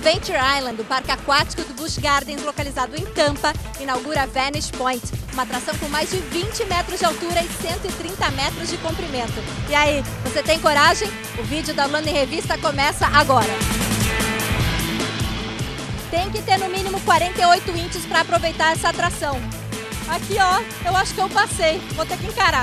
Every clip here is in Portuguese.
Adventure Island, o parque aquático do Busch Gardens, localizado em Tampa, inaugura Vanish Point, uma atração com mais de 20 metros de altura e 130 metros de comprimento. E aí, você tem coragem? O vídeo da Orlando em Revista começa agora. Tem que ter no mínimo 48 inches para aproveitar essa atração. Aqui, ó, eu acho que eu passei, vou ter que encarar.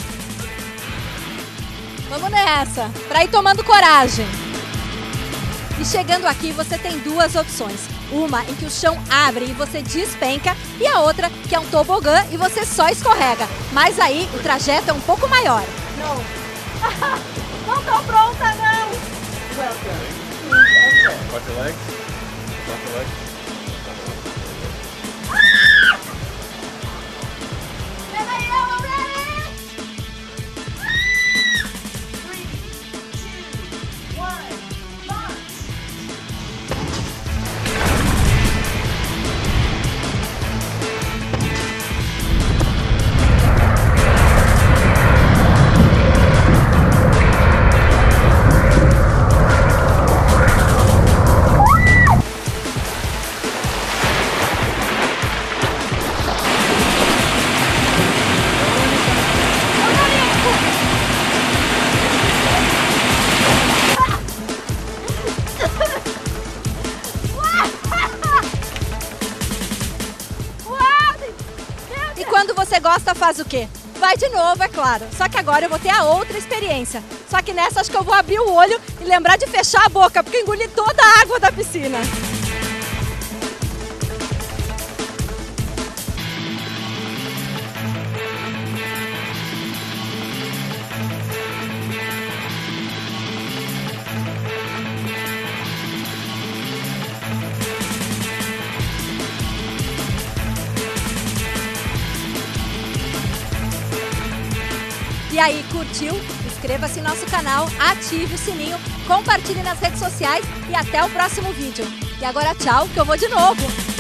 Vamos nessa, para ir tomando coragem. E chegando aqui, você tem duas opções. Uma em que o chão abre e você despenca, e a outra que é um tobogã e você só escorrega. Mas aí o trajeto é um pouco maior. Não. Não tô pronta, não. Watch your legs. Watch your legs. E quando você gosta, faz o quê? Vai de novo, é claro. Só que agora eu vou ter a outra experiência. Só que nessa acho que eu vou abrir o olho e lembrar de fechar a boca, porque eu engoli toda a água da piscina. E aí, curtiu? Inscreva-se no nosso canal, ative o sininho, compartilhe nas redes sociais e até o próximo vídeo. E agora tchau, que eu vou de novo!